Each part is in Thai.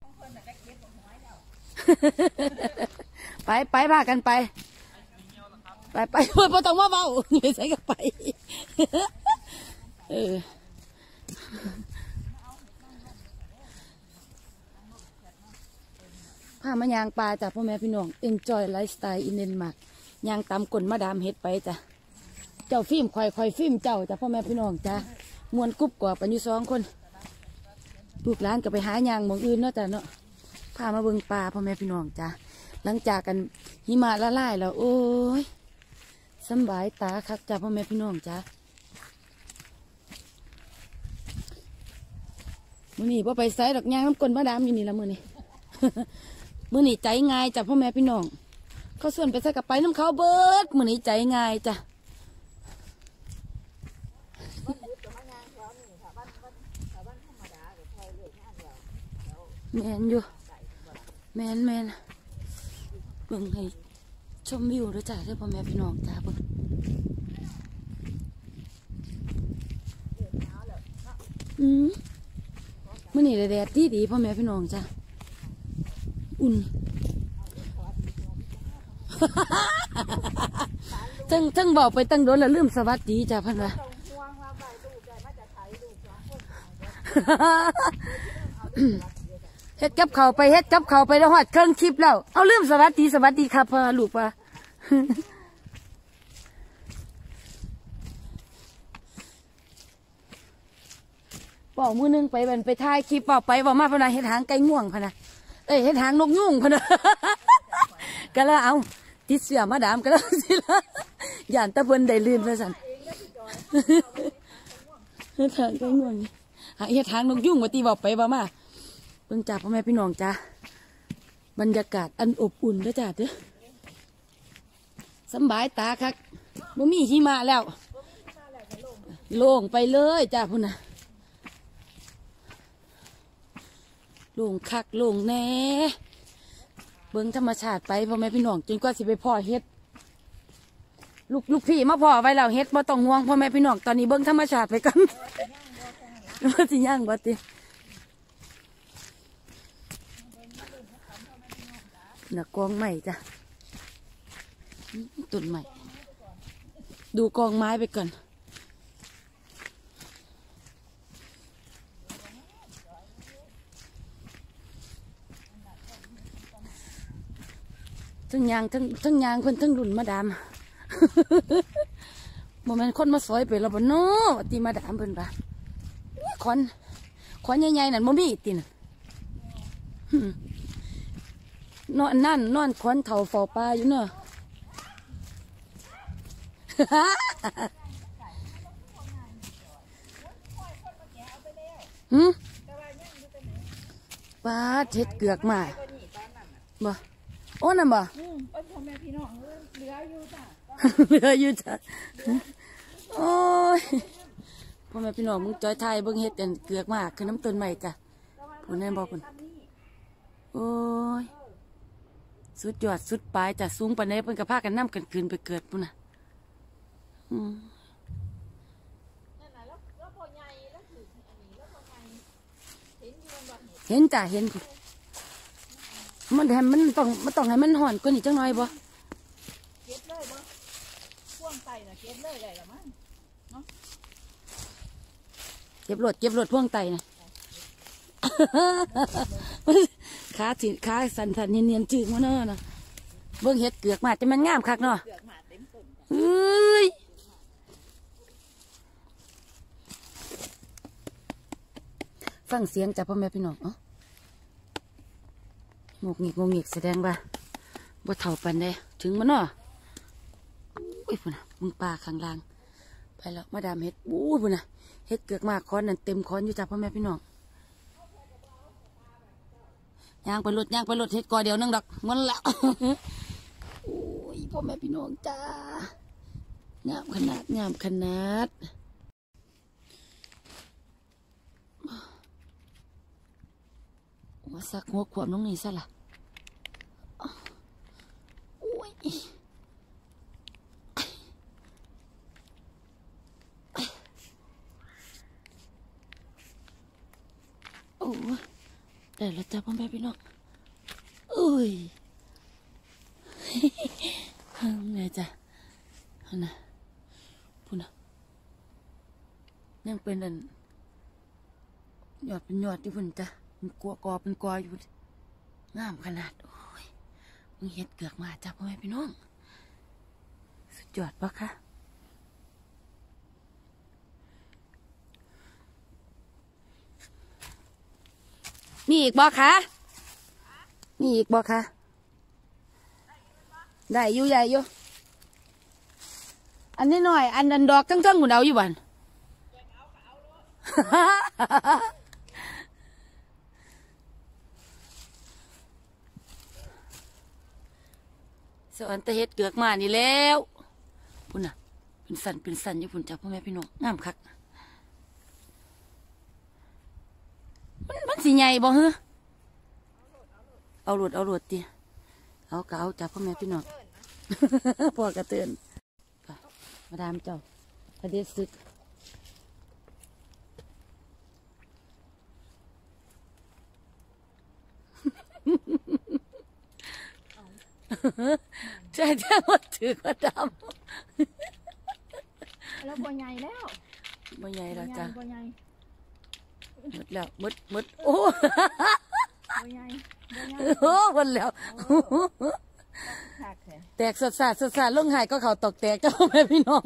ไปพากันไปพอต้องว่าเบาไม่ใช่กันไปพามายางปลาจ้ะพ่อแม่พี่น้อง Enjoy Lifestyle in Denmark ยางตามกลมาดามเฮ็ดไปจ้ะเจ้าฟิล์มคอยฟิล์มเจ้าจ้ะพ่อแม่พี่น้องจ้ะมวนกุ๊บกว่าปัญญู2 คนลูกหลานก็ไปหายางหมองอื่นเนาะจ้ะเนาะพามาเบิ่งปลาพ่อแม่พี่น้องจ้ะหลังจากกันหิมะละลายแล้วโอ้ยสบายตาคักจ้ะพ่อแม่พี่น้องจ้ะมื้อนี้พ่ไปไสดอกยางน้ำกลนมาดามอยู่นี่ละมื้อนี้ มื้อนี้ใจง่ายจ้ะพ่อแม่พี่น้องเขาส่วนไปใส่กับไปน้ำเขาเบิดมื้อนี้ใจง่ายจ้ะแมนอยู่แมนเบิ่งให้ชมวิวด้วยจ้ะเด้อพ่อแม่พี่น้องจ้ะเบิ่งมื้อนี้แดดดีพ่อแม่พี่น้องจ้ะอุ่นทั้งบอกไปตั้งโดนแล้วลืมสวัสดีจ้ะพันวะเฮ็ดกับเขาไปแล้วหอดเครื่องคลิปแล้วเอาลืมสวัสดีครับพ่อลูกป่ะบอกมือนึงไปถ่ายคลิปบอกมาพนันเฮ็ดหางไก่ง่วงพนันเฮ็ดหางนกยุ่งพนันก็แล้วเอาติดเสือมาดามก็แล้วสิละย่านตะเพิ่นได้ลืมซะสั่นเฮ็ดหางไก่ง่วงเฮ็ดหางนกยุ่งว่าตีบอกไปบอกมาเพิ่งจ่าพ่อแม่พี่น้องจ้าบรรยากาศอันอบอุ่นด้วยจ้าเด้อสบายตาคักบ่มีหิมะแล้วโล่งไปเลยจ้าพุ่นน่ะโล่งคักโล่งแน่เบิ่งธรรมชาติไปพ่อแม่พี่น้องจนกว่าสิไปพ่อเฮ็ดลูกพี่มาพ่อไว้แล้วเฮ็ดบ่ต้องห่วงพ่อแม่พี่น้องตอนนี้เบิ่งธรรมชาติไปกันว่าสิย่างบ่ติน่ะกองใหม่จ้ะต้นใหม่ดูกองไม้ไปก่อนทั้งยางคนทั้งรุ่นมาดามโมเมนต์คนมาสวยไปแล้วบ่เนาะตีมาดามเพิ่นปะขอนใหญ่ๆนั่นบ่มีติน่ะนอนขอนเถาฟอปลาอยู่เนาะปลาเท็ดเกือกมาบ่โอ้นั่นบ่พ่อแม่พี่น้องเหลืออยู่จ้ะโอ้ยพ่อแม่พี่น้องมึงจอยไทยเบิ่งเฮ็ดกันเกือกมากคือน้ำต้นใหม่จ้ะพุ่นแน่บอกพุ่นโอ้ยสุดยอดสุดปลายจ้ะสูงปานใดเพิ่นก็พากันนำกันคืนไปเกิดพุ่นน่ะเห็นจ้ะเห็นมันแถมมันต้องให้มันห่อนกว่านี้จังหน่อยบ่เก็บเลยบ่พ่วงไตน่ะเก็บเลยได้ละมั้งเนาะเก็บรถพ่วงไตน่ะขาสั่นเนียนๆจืดมาเนาะนะเบิ่งเฮ็ดเกือกมาจะมันงามคักเนาะเฮ้ยฟังเสียงจากพ่อแม่พี่น้องงกงิกแสดงว่าบ่เท่าปันได้ถึงมันเนาะอุ้ยพุ่นน่ะมึงปลาข้างล่างไปแล้วมาดามเฮ็ดอู้พุ่นน่ะเฮ็ดเกือกมากค้อนนั่นเต็มค้อนอยู่จ้ะพ่อแม่พี่น้องย่างไปรถเฮ็ดกอเดียวนึงดอกมันละโอ้ยพ่อแม่พี่น้องจ้างามขนาดว่าสักหัวขวบน้องนี่ซะล่ะโอ้ยโอ้ได้แล้วจ้าพ่อแม่พี่น้องอุ้ยไงจ้ะนะพูดนะยังเป็นอันยอดเป็นยอดที่พุ่นจ้ะมันกลัวกอเป็นกออยู่งามขนาดโอ้ยมึงเห็ดเกือกมาจ้ะพ่อแม่พี่น้องสุดยอดปะคะมีอีกบ่คะมีอีกบ่คะได้อยู่ใหญ่อยู่อันนี้หน่อยอันดันดอกทั้งๆหุ่นเอาอยู่บ้านสอนตะเฮ็ดเกือกมานี่แล้วพุ่นน่ะเป็นสันอยู่พุ่นจ้ะพ่อแม่พี่น้องงามคักมันสีใหญ่บ่ฮะเอาหลุดตีเอากะเอาจ้ะพ่อแม่พี่น้องพ่อกระเตือนมาดามเจ้าพระเดชศึกใช่ว่าถือกระดำแล้วบ่ใหญ่แล้วบ่ใหญ่แล้วจ้ะบ่ใหญ่หมดแล้วหมดโอ้บ่ใหญ่โอ้หมดแล้วแตกสดลงหายก็เขาตกแตกเจ้าแม่พี่น้อง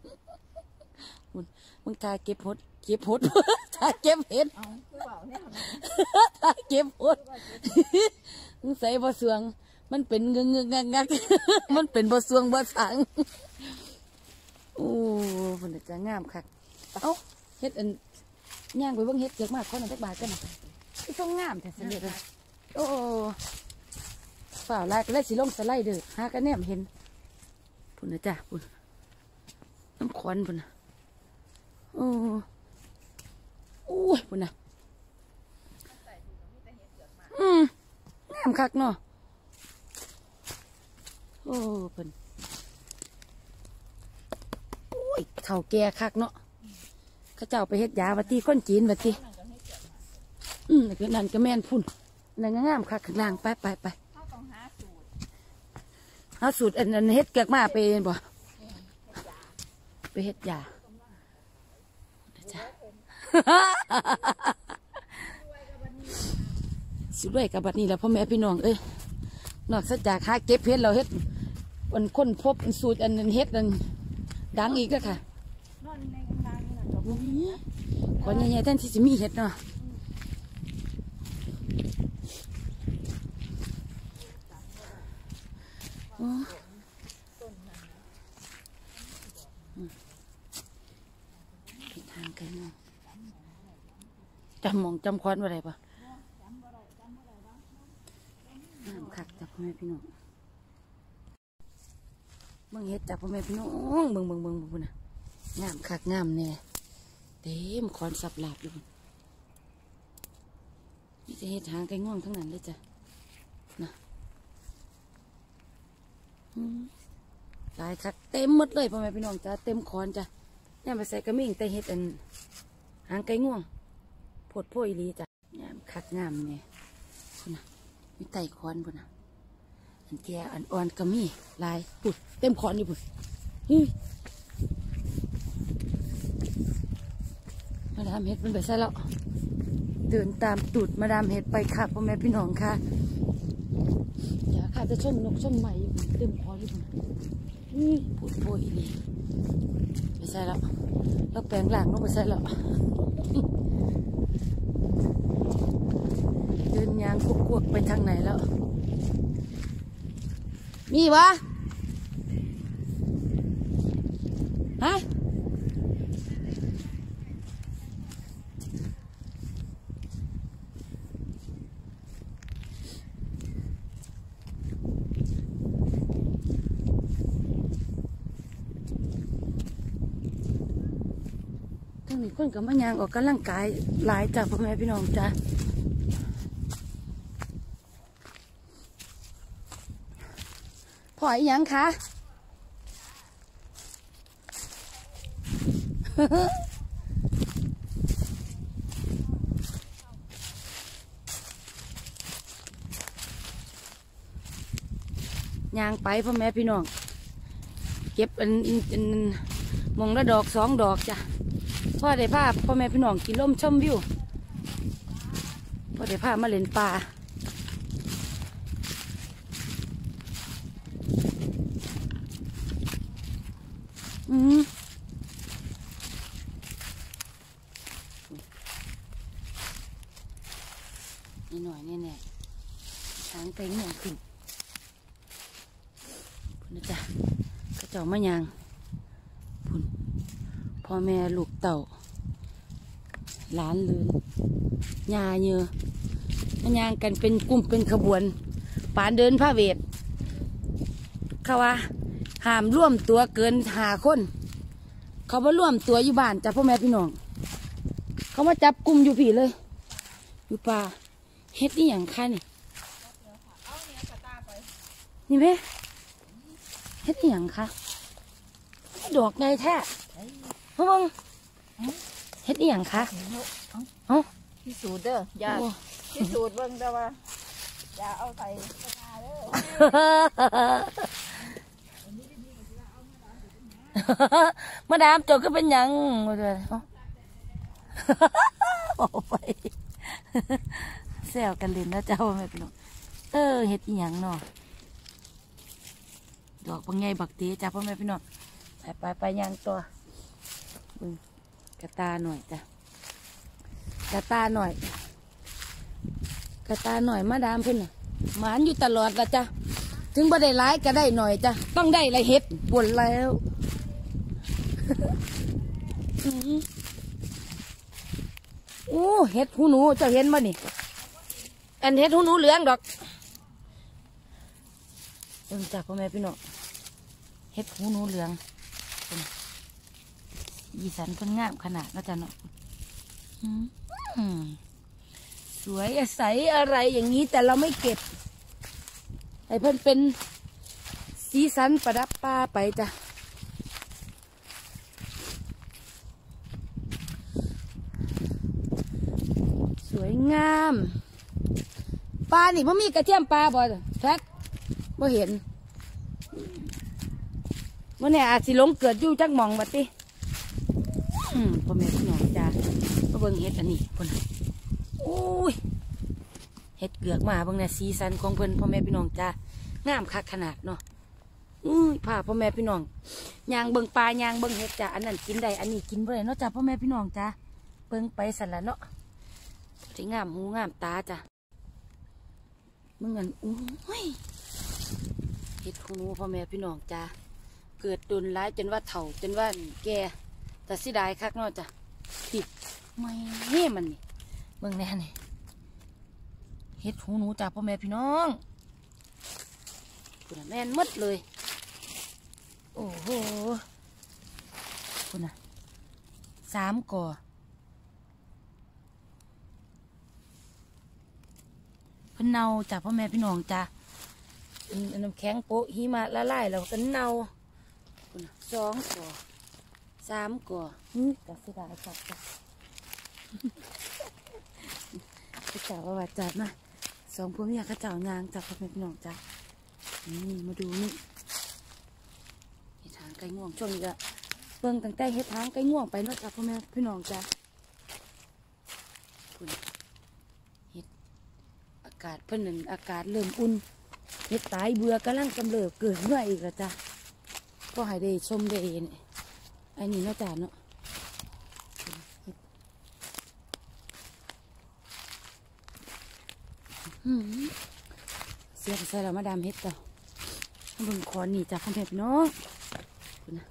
มึงตาเก็บหดตาเก็บเห็ดตาเก็บหดมึงใส่บ่สวงมันเป็นเงงักมันเป็นบ่สวงบ่สังโอ้มันจะงามคักเอ้าเฮ็ดอันย่างไปเบิ่งเฮ็ดเยอะมากคนนั้นจักบาทกันน่ะที่ต้องงามแต่เสด็จเลยโอ้ฝ่าลายก็เลยสิลงสไลเดอร์หากันแนมเห็นพุ่นนะจ้ะพุ่นน้ำขวัญพุ่นนะโอ้ยพุ่นนะงามคักเนาะโอ้พุ่นโอ้ยเข่าแก่คักเนาะข้าเจ้าไปเฮ็ดยาวัตีคนจีนวัตีนั่นก็แม่นพุ่นนั่นงามคักข้างล่างไปหาสูตรอันเฮ็ดเกือกมาไปบ่ไปเฮ็ดยาสุดด้วยกับบัดนี้แล้วพ่อแม่พี่น้องเอ้ยนอกจากหาเก็บเฮ็ดเราเฮ็ดวันค้นพบสูตรอันนั้นเฮ็ดอันดังอีกแล้วค่ะขอนใหญ่ๆท่านที่จะมีเฮ็ดเนาะทางกันเนาะจำควันอะไรปะน้ำคักจับพ่อแม่พี่น้องมึงเฮ็ดจับพ่อแม่พี่น้องมึงพุ่นน่ะงามคักงามแน่เต็มคอนสับหลาบอยู่นี่จะเฮ็ดทางไก่ง่วงทั้งนั้นเลยจ้ะนะหลายคักเต็มหมดเลยพ่อแม่พี่น้องจ้ะเต็มคอนจ้ะเนี่ยมาใส่กระมิ่งแต่เฮ็ดอันหางไก่ง่วงโพดโพอีลีจ้ะงามคักงามเนี่ยพุ่นน่ะมีไต่คอนพุ่นน่ะอันแก่อันอ่อนก็มีลายปุดเต็มคอนอยู่ปุดมาดามเห็ดมันไปซะแล้วเดินตามตูดมาดามเห็ดไปค่ะพ่อแม่พี่น้องค่ะอย่าค่ะจะชมนกชมใหม่เต็มคอนอยู่ปุดโพอีลีไปซะแล้วเราแปลงหลังลงไปซะแล้วเดินยางกวกไปทางไหนแล้วมีวะฮะทั้งนี้คนกับมะยางออกกำลังกายหลายจากพ่อแม่พี่น้องจ้ะพออีหยังคะยางไปพ่อแม่พี่น้องเก็บอันมองละดอก2 ดอกจ้ะพ่อได้พาพ่อแม่พี่น้องกินลมชมวิวพ่อได้พามาเล่นปลานี่หน่อยแน่ๆช้างเต็งหน่อยขึ้นพุ่นนะจ๊ะกระเจ้ามะยางพุ่นพ่อแม่ลูกเต่าหลานลืนยาเยอะมะยางกันเป็นกลุ่มเป็นขบวนปานเดินผ้าเวทเขาว่าห้ามร่วมตัวเกิน5 คนเขามาร่วมตัวอยู่บ้านจ้ะพ่อแม่พี่น้องเขามาจับกลุ่มอยู่ผีเลยอยู่ป่าเฮ็ดนี่อย่างค่ะนี่ไหมเฮ็ดนี่อย่างค่ะดอกไงแท้พ่อบังเฮ็ดนี่อย่างค่ะเอ้าพิสูจน์เด้ออย่าพิสูจน์เบิ่งแต่ว่าอย่าเอาใส่กระตาเด้อมาดามเจ้าก็เป็นหยังมาเลยเอาไปแซวกันเล่นนะเจ้าแม่พี่น้องเฮ็ดอีหยังเนาะดอกบางไงบักตีจ้าพ่อแม่พี่น้องไปย่างตัวกระตาหน่อยจ้ะกระตาหน่อยมาดามเพิ่นน่ะหมานอยู่ตลอดละจ้ะถึงบ่ได้ร้ายก็ได้หน่อยจ้ะต้องได้อะไรเฮ็ดปวดแล้วโอ้เฮ็ดหูหนูเจ้าเห็นบ่นี่อันเฮ็ดหูหนูเหลืองดอกจ้ะพ่อแม่พี่น้องเฮ็ดหูหนูเหลืองยีสันเพิ่นงามขนาดนะจ๊ะเนาะสวยใสอะไรอย่างนี้แต่เราไม่เก็บไอ้เพิ่นเป็นสีสันประดับป่าไปจ้ะสวยงามปลานี่พ่มีกระเทียมปลาบ่แท็กบ่เห็นวันนี้อาจสิหลงเกิดอยู่จักหม่องบัดติพ่อแม่พี่น้องจ้ามาเบิ่งเห็ดอันนี้พุ่นอุ้ยเห็ดเกือกมาเบิ่งเนี่ยสีสันของเพิ่นพ่อแม่พี่น้องจ้างามคักขนาดเนาะพาพ่อแม่พี่น้องยางเบิ่งปลายางเบิ่งเห็ดจ้าอันนั้นกินได้อันนี้กินบ่ได้เนาะจ้าพ่อแม่พี่น้องจ้าเบิ่งไปสั่นละเนาะที่งามหูงามตาจ้าเบิ่งกันอุ้ยเห็ดของหนูพ่อแม่พี่น้องจ้าเกิดดุนร้ายจนว่าเฒ่าจนว่าแก่แต่สิได้คักเนาะจ้ะผิดไม่เฮ้มันนี่เบิ่งแน่นี่เฮ็ดหูหนูจ้ะพ่อแม่พี่น้องคุณน่ะแม่นมดเลยโอ้โหคุณน่ะ3 ก่อเพิ่นเน่าจ้ะพ่อแม่พี่น้องจ้ะน้ำแข็งโปะหิมะละลายแล้วก็เน่าคุณน่ะ2 ก่อ3 ก่อก็สิได้ครับจ้ะข้าเจ้าว่าจัดนะ2 พวกนี้ข้าเจ้ายางจากพ่อแม่พี่น้องจ้ะนี่มาดูนี่เห็ดหางไก่ง่วงช่วงนี้ก็เบิ่งตั้งแต่เห็ดหางไก่ง่วงไปเนาะจ้ะพ่อแม่พี่น้องจ้ะคุณเห็ดอากาศเพิ่นนั่นอากาศเริ่มอุ่นเห็ดตายเบื่อกำลังกำเริบเกิดเมื่ออีกแล้วจ้ะก็ให้ได้ชมได้เองอันนี้เนาะจ้ะเนาะเสียใส่เรามาดามเฮ็ดต่อเบิ่งคอนนี่จากคำแพงพี่น้องคุณนะ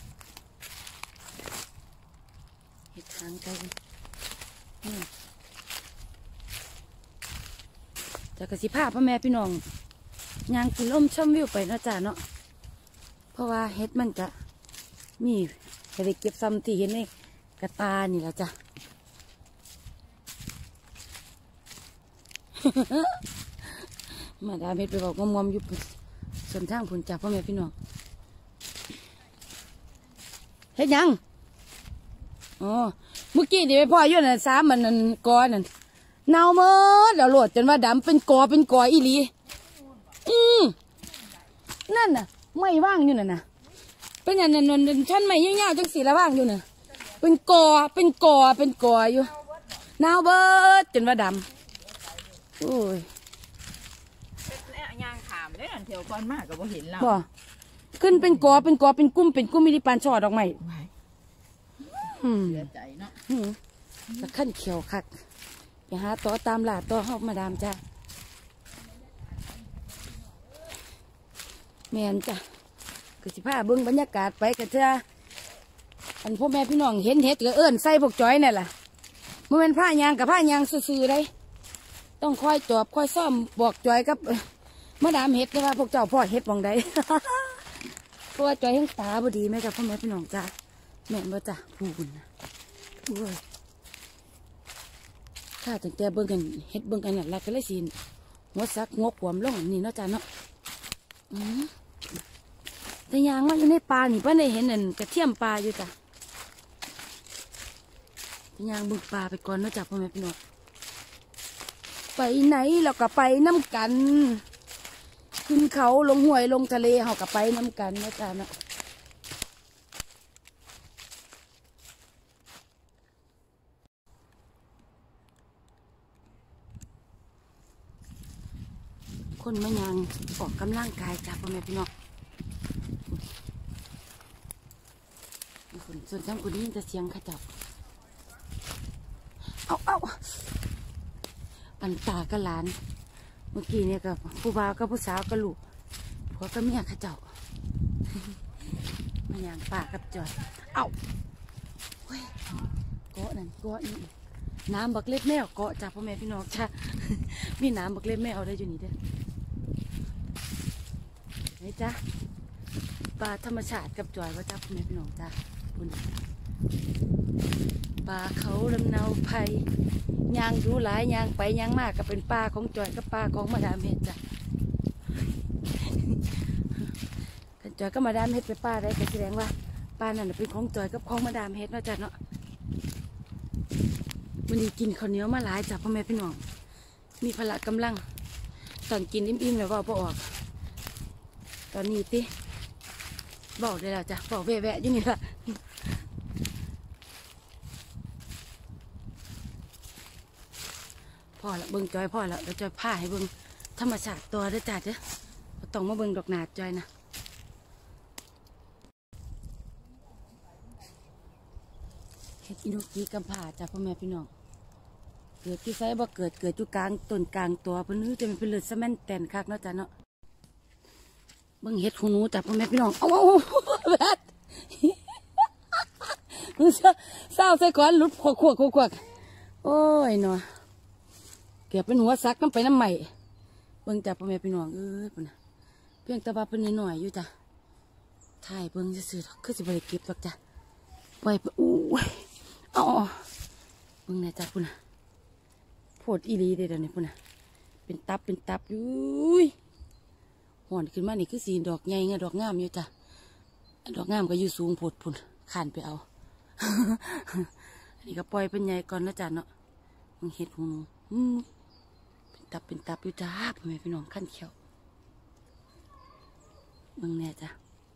เฮ็ดทางไกลจากกระสิผ้าพ่อแม่พี่น้องยางกินลมชมวิวไปเนาะจ้ะเนาะเพราะว่าเฮ็ดมันจะมีจะได้เก็บซ้ำที่เห็นในกระตานี่แหละจ้ะ มาดามเฮ็ดไปบอกงอมๆอยู่ส่วนทางผุนจากพ่อแม่พี่น้องเฮ็ดยังอ๋อเมื่อกี้นี่ไปพ่ออยู่น่ะ3มันนั่นกอนั่นเน่าเมื่อเดี๋ยวโหลดจนว่าดำเป็นกออีหลีนั่นน่ะไม่ว่างอยู่น่ะเป็นอย่างนั้นชั้นไม่เงี้ยๆจังสีละว่างอยู่น่ะเป็นกออยู่นาวเบิดจนว่าดำโอ้ยย่างขามได้เที่ยวก่อนมากก็บ่เห็นเราบ่ขึ้นเป็นกอเป็นกุ้มมีดิปานช่อดอกไม้เสียใจเนาะตะขั้นเขียวคักไปหาต่อตามหลาต่อเฮามาดามจ้าแม่นจ้ะก็สิพาเบิ่งบรรยากาศไปกันจ้าอันพ่อแม่พี่น้องเห็นเห็ดก็เอิ้นใส่พวกจอยนี่แหละมันเป็นผ้ายางกับผ้ายางซื่อๆได้ต้องคอยจอบคอยซ่อมบอกจอยกับมาดามเห็ดนะว่าพวกเจ้าพ่อเห็ดมองใด เพราะว่าจอยเห็นตาบดีแม่จ้ะพ่อแม่พี่น้องจ้าแม่บ่จ้ะพูดนะข้าตั้งแต่เบิ่งกันเห็ดเบิ่งกันเนี่ยรักกันเลยสิหัวซักงกหัวมลงนี่เนาะจ้าเนาะแต่ยางว่าอยู่ในป่านี่เพิ่นได้เห็นนั่นกระเทียมปลาอยู่จ้ะแต่ยางบึงปลาไปก่อนเนาะจ้ะพ่อแม่พี่น้องไปไหนเราก็ไปน้ำกันขึ้นเขาลงห้วยลงทะเลเฮาก็ไปน้ำกันเนาะจ้ะเนาะคนมายางออกกำลังกายจ้ะพ่อแม่พี่น้องส่วนจำคนนี้จะเสียงขจับเอาปันตากระหลานเมื่อกี้เนี่ยกับผู้บ่าวกับผู้สาวกับลูกผัวกับเมียขจับมายางป่ากับจอยเอาเกาะนั่นเกาะนี่น้ำบักเล็ดแมวเกาะจ้ะพ่อแม่พี่น้องจ้ะมีน้ำบักเล็ดแมวได้อยู่นี่เด้อนี่จ้ะปลาธรรมชาติกับจอยว่าจ้ะพ่อแม่พี่น้องจ้ะปลาเขาลำเนาไผ่ยางดูหลายยางไปยางมากก็เป็นปลาของจอยกับปลาของมาดามเฮ็ดจ้ะจอยก็มาดามเฮ็ดไปปลาได้ก็แสดงว่าปลานั่นเป็นของจอยกับของมาดามเฮ็ดเนาะจ้ะเนาะวันนี้กินข้าวเหนียวมาหลายจ้ะพ่อแม่พี่น้องมีพละกำลังตอนกินอิ่มๆแล้วว่าพอออกตอนนี้ติบอกได้แล้วจ้ะบอกแวะๆอยู่นี่ละพ่อละเบิ่งจอยพ่อละแล้วจอยผ้าให้เบิ่งธรรมชาติตัวได้จ้ะเด้อต้องมาเบิ่งดอกหนาจอยนะเฮ็ดอินุกีกำผ่าจ้ะพ่อแม่พี่น้องเกิดที่ไซบ่เกิดอยู่กลางต้นกลางตัวเพิ่นนึกจะเป็นเลือดสะแม่นแตนคักเนาะจ้ะเนาะเบิ่งเฮ็ดหูหนูจ้ะพ่อแม่พี่น้องเอาแบดมึงเศร้าใส่ก้อนหลุดขวกโอ้ยเนาะเก็บเป็นหัวซักน้ำไปน้ำใหม่เบิ่งจ้ะพ่อแม่พี่น้องปุ่นนะเพียงแต่ว่าเป็นหน่อยอยู่จ้ะถ่ายเบิ่งจะซื้อคือสิบริเก็บหรอกจ้ะไปอู้อ๋อเบิ่งเนี่ยจ้ะปุ่นนะโพดอีรีเดี๋ยวนี้ปุ่นนะเป็นตับอุ้ยห่อนขึ้นมานี่คือสีดอกใหญ่ไงดอกงามอยู่จ้ะดอกงามก็อยู่สูงโพดปุ่นขานไปเอา อันนี้ก็ปล่อยเป็นใหญ่ก่อนนะจ้ะเนาะมึงเห็ดหูเป็นตับอยู่จ้าพ่อแม่พี่น้องขั้นเขียวมึงแน่จ้ะ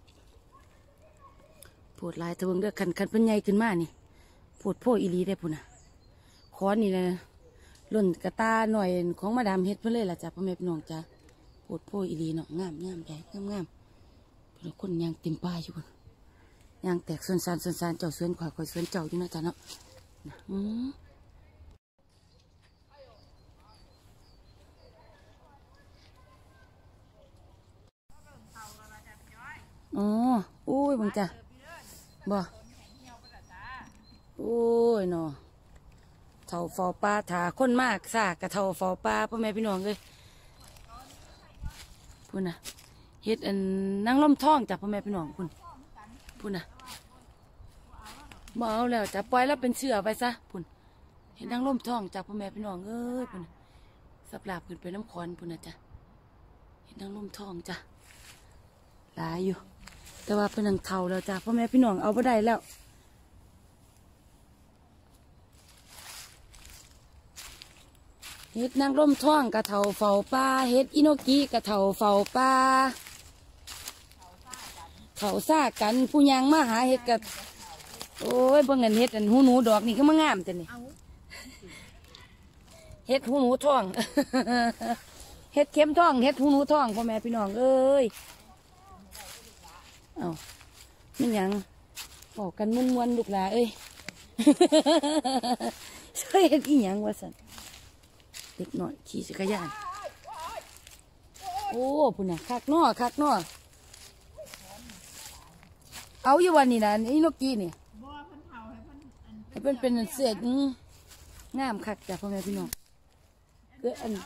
ปวดลายตะเบิงเด้อคันเป็นใหญ่ขึ้นมานี่ปวดโพอีรีได้ปุ่นนะค้อนนี่นะล่นกระตาหน่อยของมาดามเฮ็ดเพื่อเลยล่ะจ้ะพ่อแม่พี่น้องจ้ะปวดโพอีรีเนาะงามใหญ่งามเป็นคนยางเต็มป้ายอยู่คนยางแตกส่วนสานเจ้าส่วนขวาคอยส่วนเจ้าอยู่นะจ้ะเนาะอ๋อโอ้ยบังจ้ะบ่โอ้ยเนาะเท่าฟอปลาถาคนมากซากกะเท่าฟอปลาพ่อแม่พี่น้องเลยพุ่นน่ะเฮ็ดอันนั่งล้มท้องจ้ะพ่อแม่พี่น้องพุ่นน่ะบ่เอาแล้วจะปล่อยแล้วเป็นเชื่อไปซะพุ่นเฮ็ดนั่งล้มท้องจ้ะพ่อแม่พี่น้องเอ้ยพุ่นสับหลาบขึ้นไปน้ำคอนพุ่นน่ะจ้ะเฮ็ดนั่งล้มท้องจ้ะหลายอยู่แต่ว่าเป็นหนังเทาแล้วจ้ะพ่อแม่พี่น้องเอาไปได้แล้วเฮ็ดนางร่มท่องกะเทาเฝ้าป่าเฮ็ดอิโนกิกะเทาเฝ้าป่าเขาซ่ากันผู้ยางมาหาเห็ดกับโอ้ยเบิ่งกันเห็ดอันหูหนูดอกนี่ก็มางามแต่นี่เห็ดหูหนูทอง เห็ดเข็มทองเห็ดหูหนูทองพ่อแม่พี่น้องเอ้ยเอาไม่ยังบอกกันม้วนๆลูกหลาเอ้ย ใช่เห็ดอีหยังวะสันเด็กหน่อยขี่จักรยานโอ้พุ่นน่ะคักน้อคักน้อเอาอยู่วันนี้นะนี่นกกี้นี่ให้เพิ่นเป็นเสืองามคักจ้ะพ่อแม่พี่น้องเกิดอัน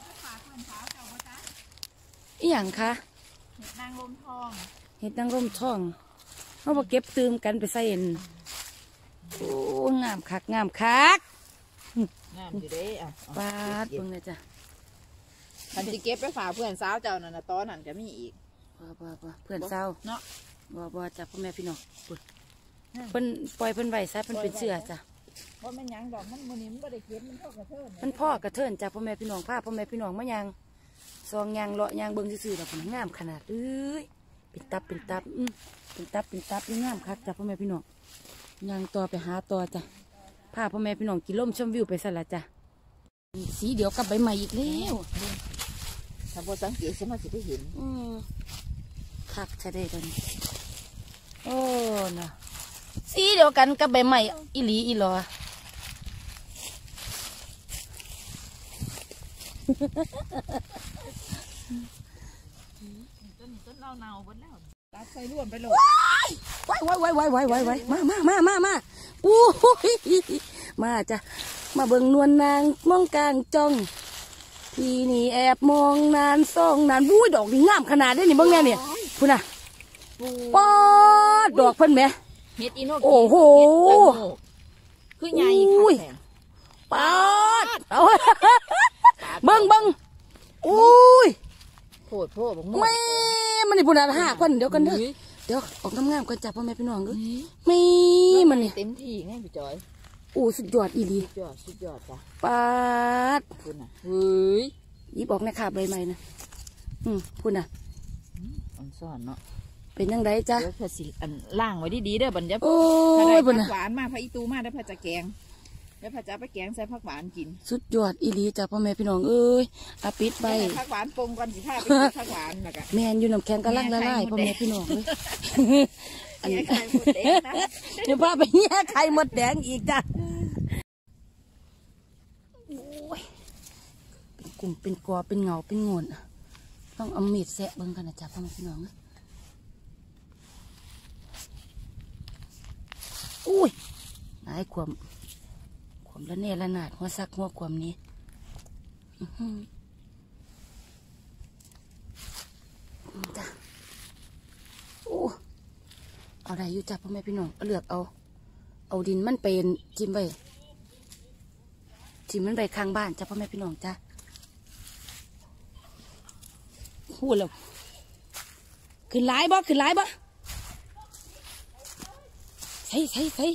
อีหยังคะเห็ดนางลมทองเห็ดนางรมทองเขามาเก็บตืมกันไปใส่เอ็นโอ้งามคักงามคักงามอยู่เด้อ่ะปาดเบิ่งเลยจ้ะคันสิเก็บไปฝากเพื่อนสาวเจ้านั่นน่ะตอนนั้นก็มีอีกบ่เพื่อนเศร้าเนาะบ่จ้ะพ่อแม่พี่น้องปุ่นเพิ่นปล่อยเพิ่นไว้ซะเพิ่นเป็นเสือจ้ะว่ามันหยังดอกมันมื้อนี้มันบ่ได้เก็บมันเท่ากระเทินมันพ่อกระเทินจ้ะพ่อแม่พี่น้องพาพ่อแม่พี่น้องมายางซองยางเลาะยางเบิ่งซื่อๆดอกพุ่นงามขนาดเอ้ยเป็นตับเป็นตับเป็นตับงามคักจ้ะพ่อแม่พี่น้องยางต่อไปหาต่อจ้ะพาพ่อแม่พี่น้องกินลมชมวิวไปซะละจ้ะสีเดียวกับใบใหม่อีกแล้วถ้าบ่สังเกตสิมันสิได้เห็นคักจะได้ตอนนี้โอ้น่ะสีเดียวกันกับใบใหม่อีหลีอีหลอต้นเน่าๆเบิดแล้วตัดใส่ร่วมไปโลดไว้มาอู้ยมาจ้ะมาเบิ่งนวลนางมองกลางจ้องพี่นี่แอบมองนานซ่องนานวุ้ยดอกนี่งามขนาดนี้นี่เบิ่งแน่เนี่ยพุ่นน่ะป๊อดดอกเพิ่นแหมเฮ็ดอีโนโอ้โหคือใหญ่ค่ะแท้ป๊อดเอาเบิ่งอุ้ยโพดบักม่วงแม่มันนี่พุ่นน่ะ5คนเดี๋ยวกันเด้อเดี๋ยวออกงามๆก่อนจ้ะพ่อแม่พี่น้องเอ้ยแม่มันนี่เต็มที่ไงพี่จอยโอ้สุดยอดอีหลีสุดยอดจ้ะปาดคุณน่ะเฮ้ยหยิบออกในขาบใบใหม่นะพุ่นน่ะอันซ่อนเนาะเป็นยังไงจ้ะเดี๋ยวเพื่อสิอันล่างไว้ดีๆเด้อบัดเดี๋ยวโอ้ถ้าได้ยพุ่นผัน่ะกหวานมาพระอีตูมาได้ผัดจะแกงเดี๋ยวผัดจะไปแกงใส่ผักหวานกินสุดยอดอีหลีจ้ะพ่อแม่พี่น้องเอ้ยอาปิดไปผักหวานปรุงก่อนสิท่าไปกินผักหวานแล้วก็แมนอยู่น้ำแข็งกำลังละลายพ่อแม่พี่น้องเลยอันนี้ไข่หมดแดงนะเดี๋ยวพาไปแย่ไข่หมดแดงอีกจ้ะโอ้ยเป็นกลุ่มเป็นกอเป็นเงาเป็นงวนต้องเอามีดแสะเบิ่งกันนะจ้ะพ่อแม่พี่น้องนะอุ้ยนายความละเนระนาดหัวซักหัวความนี้จ้ะโอ้เอาได้อยู่จ้ะพ่อแม่พี่น้องเลือกเอาดินมันเป็นจิ้มไว้จิ้มมันไปข้างบ้านจ้ะพ่อแม่พี่น้องจ้ะพูดแล้วขึ้นหลายบ่ใส่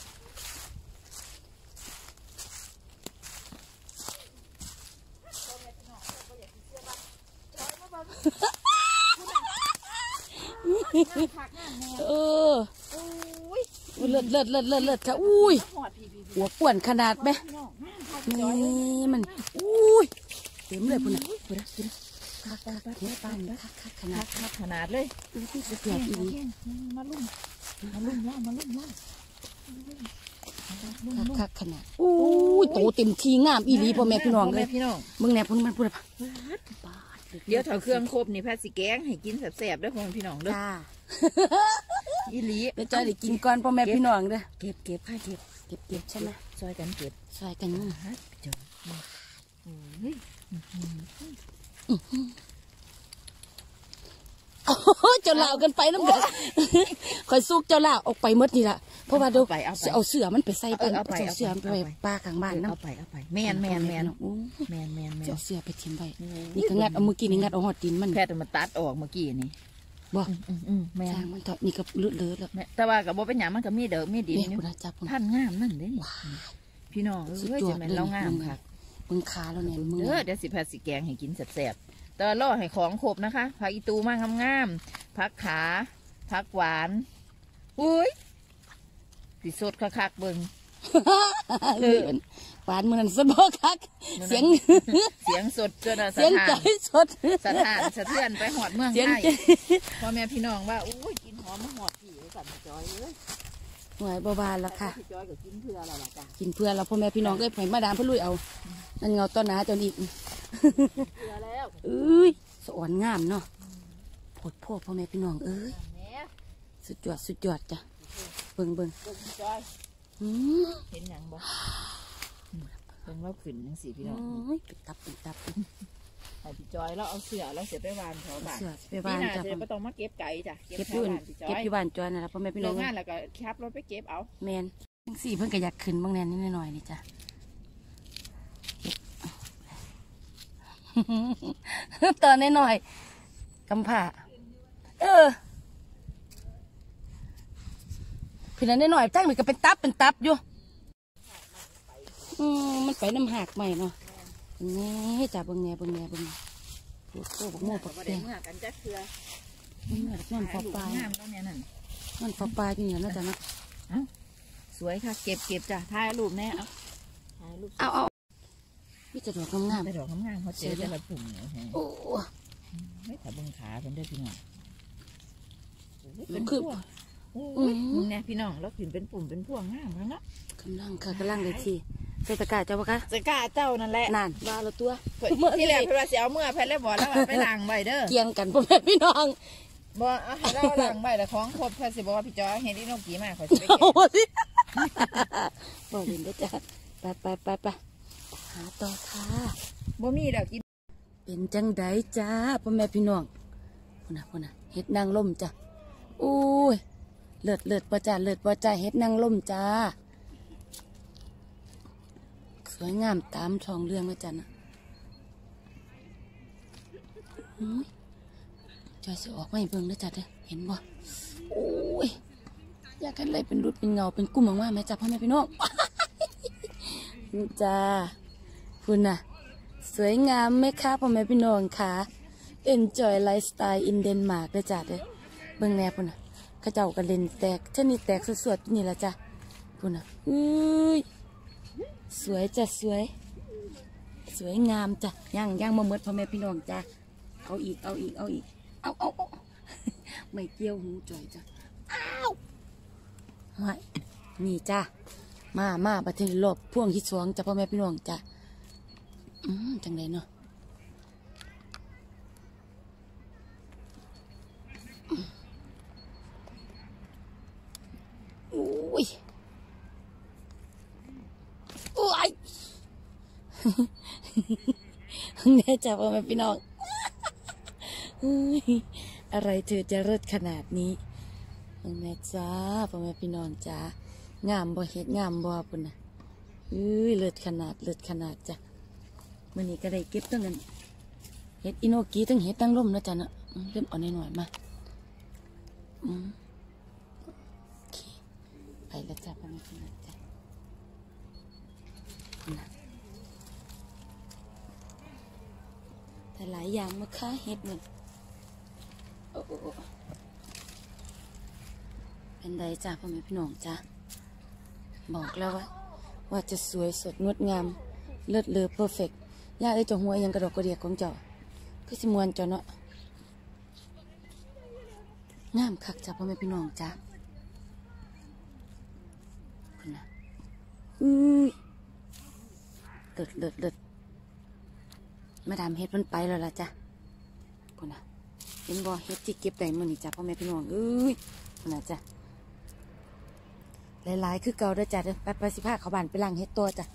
เลิศค่ะอุ้ยหัวป่วนขนาดไหมนี่มันอุ้ยเต็มเลยพุ่นน่ะหัวป่านคักขนาดเลยสุดยอดอีนี่มาลุ่มคักขนาดอุ้ยโตเต็มทีงามอีหลีพ่อแม่พี่น้องเลยพี่น้องมึงแหนพุ่นมันพูดอะไรเดี๋ยวถ้าเครื่องครบนี่แพทย์สิแกงให้กินแซ่บๆเด้อพ่อพี่น้องเด้อจ้าอีหลีเดี๋ยวจอยได้กินก่อนพ่อแม่พี่น้องเด้อเก็บค่ะเก็บใช่ไหมซอยกันเก็บซอยกันนี่ฮะเจ้าเจ้าเหล่ากันไปน้ำกันคอยซุกเจ้าเหล่าออกไปหมดนี่ละเพราะว่าเดี๋ยวเอาเสือมันไปใส่เอาเสือมันไปปลาข้างบ้านน้ำเอาไปแม่นจะเอาเสือไปทิ้งไว้นี่ก็งัดเอาเมื่อกี้นี่งัดเอาหอดดินมันแพทย์มาตัดออกเมื่อกี้นี่บ่แม่นช่างมันเถอะนี่ก็เลือดเลยแล้วแต่ว่ากับบ่เป็นหยังมันก็มีเด้อมีดินเนี่ยนี่คุณอาจารย์ท่านงามนั่นเด้พี่น้องสุดเอ้ยยอจะดแม่นเลยเรางามค่ะมึงคาแล้วเนี่ยมึงเดี๋ยวสิแพทย์สิแกงให้กินแซ่บๆแต่รอให้ของครบนะคะผักอีตูมางามๆผักขาผักหวานอุ้ยสิสดคักๆเบิ่งหวานมือนันสะบอกคักเสียงเสียงสดจนเสียงใจสดสถานสะเทือนไปหอดเมืองเสียงไทยใจพ่อแม่พี่น้องว่าอุ้ยกินหอมหอดผีสั่นพี่จอยเอ้ยหน่วยบาแล้วค่ะพี่จอยก็กินเพื่ออะไรล่ะจ้ะกินเพื่อเราพ่อแม่พี่น้องก็ให้มาดามเพื่อลุยเอานั่นเงาต้นหนาจนอีกเพื่อแล้วเอ้ยสวนงามเนาะโพดพ่อพ่อแม่พี่น้องเอ้ยแหม่สุดยอดจ้ะเบิ่งเบิ่งพี่จอยอืมเห็นหยังบ่เบิ่งเราขึ้นจังสี่พี่น้องโอ้ยเป็นตับให้พี่จอยแล้วเอาเสือแล้วเสียไปวานแถวบ้านเสือสิไปพี่บ้านนาจ้ะจะไม่ต้องมาเก็บไก่จ้ะเก็บแถอยู่วบ้านพี่จอเก็บยอยู่บ้านจอยนั่นแหละพ่อแม่พี่น้เลิองกงานแล้วก็ขับรถไปเก็บเอาแมนจังสี่เพิ่นก็อยากขึ้นบางแนนนิดหน่อยนี่จ้ะ ตอนน้อยๆกำผ่าพี่นั้นน้อยๆจ้างมันก็เป็นตับอยู่มันไปน้ำหักใหม่เนาะนี่จ้ะเบิ่งแหน่โอ้โหบักโม่บักบ่แดได้งเมื่อกันจักเทื่อมันฟอปลายงามแล้วเนี่ยนั่นมันฟอปลายจริงๆนะจ๊ะเนาะสวยค่ะเก็บจ้ะถ่ายรูปแน่เอาถ่ายรูปเอาพี่จะดอกงามไปดอกงามๆเขาเจอแต่ละปุ่มเนี่ยๆโอ้ไม่ถ้าเบิ่งขาเพิ่นได้อพี่น้องมันคือมึงเนี่ยพี่น้องแล้วขึ้นเป็นปุ่มเป็นพวงงามแล้วเนาะกำลังเลยทีใส่ตะกร้าเจ้าปะคะจะกล้าเจ้านั่นแหละนั่นว่าเราตัวที่แรกเพิ่นว่าสิเอาเมื่อเพิ่นเลยบอกแล้วว่าไปล้างใบเด้อเกียงกันพ่อแม่พี่น้องบ่เอาให้เราล้างใบแต่ของครบเพิ่นสิบอกว่าพี่จอยเห็นอีนกกี่มาขอยสิไปโอ้เก็บยบอกเห็นได้จ้ะไปหาต่อค่ะบ่มีดอกกินเป็นจังไดจ้าพ่อแม่พี่น้องพุ่นน่ะเฮ็ดนางล่มจ้ะอุ้ยเลิศบ่จ้าเฮ็ดนางล่มจ้าสวยงามตามท้องเรื่องนะจ๊ะนะจอยสิออกมาให้เบิ่งนะจ๊ะเด้อเห็นบ่โอ้ยอยากกันเลยเป็นรุดเป็นเงาเป็นกุ้มมากๆไหมจ้ะพ่อแม่พี่น้อง จ้าคุณน่ะสวยงามไหมคะพ่อแม่พี่น้องค่ะ Enjoy Lifestyle in Denmark เด้อจ้ะเด้อเบิ่งแน่พุ่นน่ะเขาเจ้าก็เล่นแตกชนิดแตกสวดๆนี่ละจ้ะพุ่นน่ะสวยจ้ะสวยงามจ้ะย่างมาเมดพ่อแม่พี่น้องจ้ะเอาอีกเอาไม่เกี่ยวหูจ่อยจ้ะอ้าวไม่นี่จ้ะมาประเทศรอบพ่วงที่สองจ้ะพ่อแม่พี่น้องจ้ะจังไดเนาะโอ้ยแม่จ้ะพ่อแม่พี่น้องอะไรเธอจะเลิศขนาดนี้แม่จ้าพ่อแม่พี่น้องจ้างามบ่เฮ็ดงามบ่ปุ่นน่ะเลิศขนาดจ้ะมื้อนี้ก็ได้เก็บตั้งนั้นเฮ็ดอิโนกิตั้งเฮ็ดตั้งร่มนะจ้ะเนาะเริ่มเอาหน่อยๆมาโอเคไปแล้วจ้ะพ่อแม่พี่น้องจ้ะแต่หลายอย่างมาค้าเฮ็ดเนี่ยเป็นไดจ้าพ่อแม่พี่น้องจ้าบอกแล้วว่าจะสวยสดงดงามเลิศเลอเพอร์เฟกต์ย่าได้จะหัวยังกระดกกระเดียกของเจ้าคือสิมวนเจ้าเนาะงามคักจ้าพ่อแม่พี่น้องจ้าคุณนะเลิศมาดามเฮ็ดมันไปแล้วล่ะจ้ะคุณนะเห็นบ่เฮ็ดที่เก็บได้มื้อนี้จ้ะพ่อแม่พี่น้องคุณนะจ้ะหลายๆคือเก่าเด้อจ้ะเด้อไปสิพาเข้าบ้านไปล้างเฮ็ดตัวจ้ะ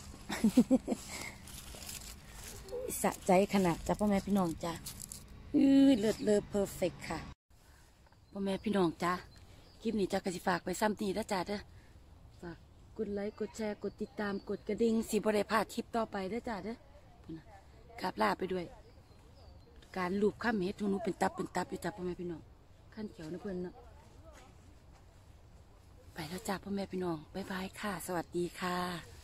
สะใจขนาดจ้ะพ่อแม่พี่น้องจ้ะเลิศเลอเพอร์เฟกต์ค่ะพ่อแม่พี่น้องจ้ะคลิปนี้จ้ะก็สิฝากไปซ้ำนี้เด้อจ้ะเด้อฝากกดไลค์กดแชร์กดติดตามกดกระดิ่งสิบ่ได้พลาดคลิปต่อไปเด้อจ้ะเด้อขับลาไปด้วยการลูบข้ามเฮ็ดทุนุเป็นตับอยู่จ้ะพ่อแม่พี่น้องขั้นเขียวนะเพื่อนเนาะไปแล้วจ้ะพ่อแม่พี่น้องบ๊ายบายค่ะสวัสดีค่ะ